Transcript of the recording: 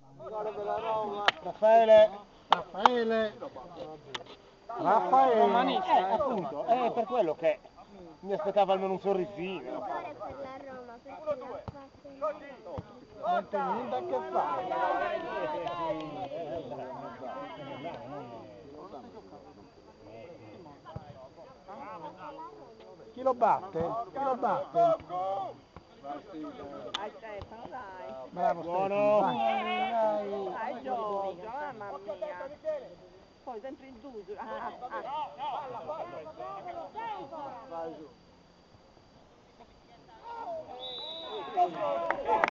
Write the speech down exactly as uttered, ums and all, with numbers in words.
Raffaele, Raffaele, Raffaele, Romanista, eh, eh. appunto, è per quello che mi aspettava almeno un sorrisino. fare per la Roma perché l'ha fatto la Roma. non c'è niente a che fare. Chi lo batte? Chi lo batte? Dai Stefano, dai. Bravo Buono. Stefano, dai. Dai Giorgio, mamma mia. Poi sempre il duso. Ah, ah.